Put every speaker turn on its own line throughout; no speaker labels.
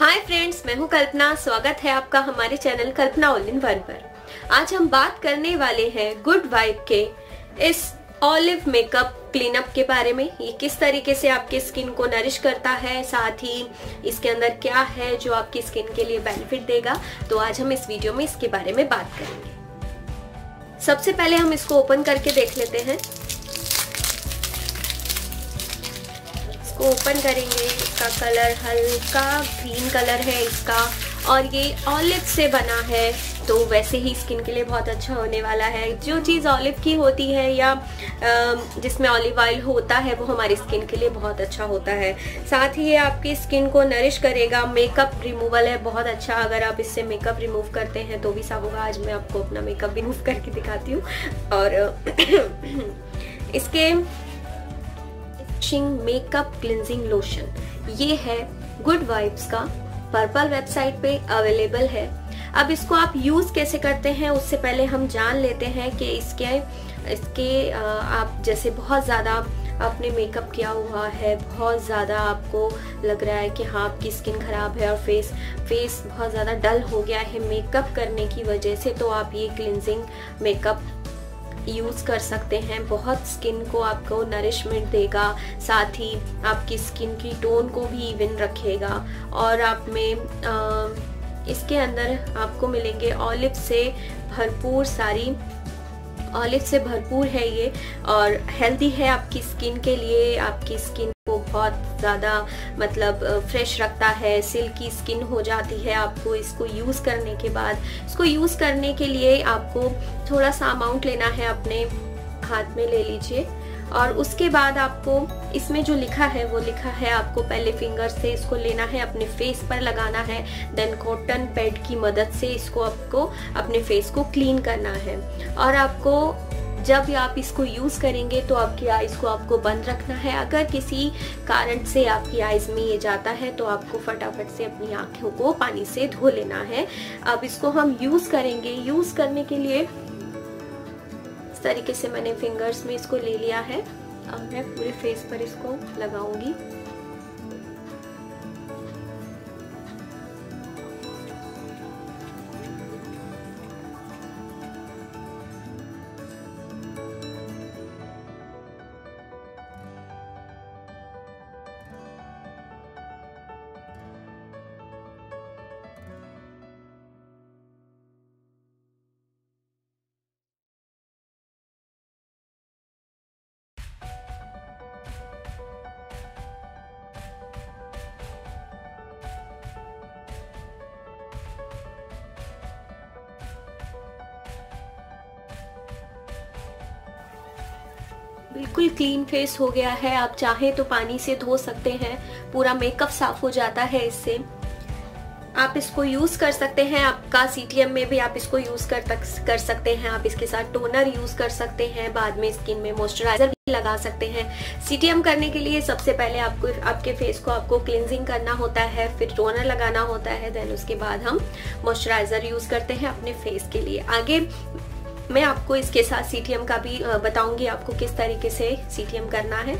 Hi friends, मैं हूं कल्पना। स्वागत है आपका हमारे channel Kalpana all in one पर। आज हम बात करने वाले हैं गुड वाइब के इस ऑलिव मेकअप क्लीनअप के बारे में। ये किस तरीके से आपके स्किन को नरिश करता है, साथ ही इसके अंदर क्या है जो आपकी स्किन के लिए बेनिफिट देगा। तो आज हम इस वीडियो में इसके बारे में बात करेंगे। सबसे पहले हम इसको ओपन करके देख लेते हैं। इसको ओपन करेंगे, इसका कलर हल्का ग्रीन कलर है इसका, और ये ऑलिव से बना है तो वैसे ही स्किन के लिए बहुत अच्छा होने वाला है। जो चीज़ ऑलिव की होती है या जिसमें ऑलिव ऑयल होता है वो हमारी स्किन के लिए बहुत अच्छा होता है। साथ ही ये आपकी स्किन को नरिश करेगा। मेकअप रिमूवल है, बहुत अच्छा। अगर आप इससे मेकअप रिमूव करते हैं तो भी साफ होगा। आज मैं आपको अपना मेकअप रिमूव करके दिखाती हूँ। और इसके मेकअप क्लिनजिंग लोशन ये है गुड वाइब्स का, पर्पल वेबसाइट पे अवेलेबल है। अब इसको आप यूज कैसे करते हैं उससे पहले हम जान लेते हैं कि इसके आप जैसे बहुत ज्यादा आपने मेकअप किया हुआ है, बहुत ज़्यादा आपको लग रहा है कि हाँ आपकी स्किन खराब है और फेस बहुत ज़्यादा डल हो गया है मेकअप करने की वजह से, तो आप ये क्लिनजिंग मेकअप यूज़ कर सकते हैं। बहुत स्किन को आपको नरिशमेंट देगा, साथ ही आपकी स्किन की टोन को भी इवन रखेगा। और आप में इसके अंदर आपको मिलेंगे ऑलिव से भरपूर है ये, और हेल्दी है आपकी स्किन के लिए। आपकी स्किन को बहुत ज़्यादा मतलब फ्रेश रखता है, सिल्की स्किन हो जाती है आपको इसको यूज़ करने के बाद। इसको यूज़ करने के लिए आपको थोड़ा सा अमाउंट लेना है, अपने हाथ में ले लीजिए। और उसके बाद आपको इसमें जो लिखा है वो लिखा है आपको पहले फिंगर से इसको लेना है, अपने फेस पर लगाना है, देन कॉटन पैड की मदद से इसको आपको अपने फेस को क्लीन करना है। और आपको जब आप इसको यूज़ करेंगे तो आपकी आइज़ को आपको बंद रखना है। अगर किसी कारण से आपकी आइज़ में ये जाता है तो आपको फटाफट से अपनी आँखों को पानी से धो लेना है। अब इसको हम यूज़ करेंगे। यूज़ करने के लिए इस तरीके से मैंने फिंगर्स में इसको ले लिया है। अब मैं पूरे फेस पर इसको लगाऊंगी। बिल्कुल क्लीन फेस हो गया है। आप चाहें तो पानी से धो सकते हैं, पूरा मेकअप साफ हो जाता है इससे। आप इसको यूज कर सकते हैं, आपका सीटीएम में भी आप इसको यूज कर सकते हैं। आप इसके साथ टोनर यूज कर सकते हैं, बाद में स्किन में मॉइस्चराइजर भी लगा सकते हैं। सीटीएम करने के लिए सबसे पहले आपको आपके फेस को आपको क्लींजिंग करना होता है, फिर टोनर लगाना होता है, देन उसके बाद हम मॉइस्चराइजर यूज करते हैं अपने फेस के लिए। आगे मैं आपको इसके साथ सीटीएम का भी बताऊंगी, आपको किस तरीके से सीटीएम करना है।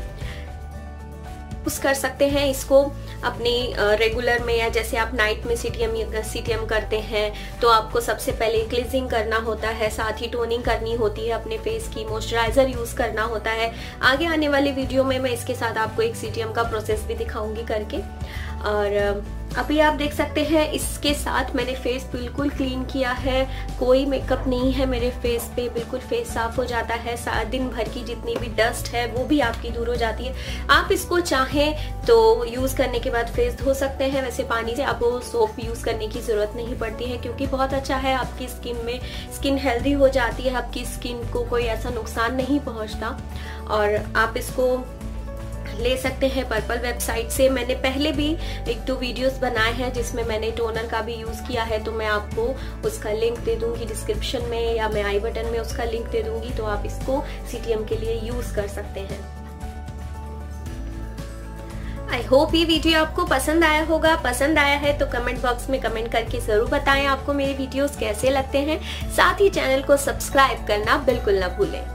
यूज कर सकते हैं इसको अपनी रेगुलर में, या जैसे आप नाइट में सीटीएम करते हैं तो आपको सबसे पहले क्लींजिंग करना होता है, साथ ही टोनिंग करनी होती है अपने फेस की, मॉइस्चराइजर यूज करना होता है। आगे आने वाले वीडियो में मैं इसके साथ आपको एक सीटीएम का प्रोसेस भी दिखाऊंगी करके। और अभी आप देख सकते हैं इसके साथ मैंने फेस बिल्कुल क्लीन किया है, कोई मेकअप नहीं है मेरे फेस पे, बिल्कुल फेस साफ हो जाता है। दिन भर की जितनी भी डस्ट है वो भी आपकी दूर हो जाती है। आप इसको चाहें तो यूज करने के बाद फेस धो सकते हैं, वैसे पानी से आपको सोप यूज करने की जरूरत नहीं पड़ती है, क्योंकि बहुत अच्छा है आपकी स्किन हेल्दी हो जाती है, आपकी स्किन को कोई ऐसा नुकसान नहीं पहुंचता। और आप इसको ले सकते हैं पर्पल वेबसाइट से। मैंने पहले भी 1-2 वीडियोस बनाए हैं जिसमें मैंने टोनर का भी यूज किया है, तो मैं आपको उसका लिंक दे दूंगी डिस्क्रिप्शन में, या मैं आई बटन में उसका लिंक दे दूंगी, तो आप इसको सीटीएम के लिए यूज कर सकते हैं। आई होप ये वीडियो आपको पसंद आया होगा। पसंद आया है तो कमेंट बॉक्स में कमेंट करके जरूर बताएं आपको मेरे वीडियोस कैसे लगते हैं। साथ ही चैनल को सब्सक्राइब करना बिल्कुल ना भूलें।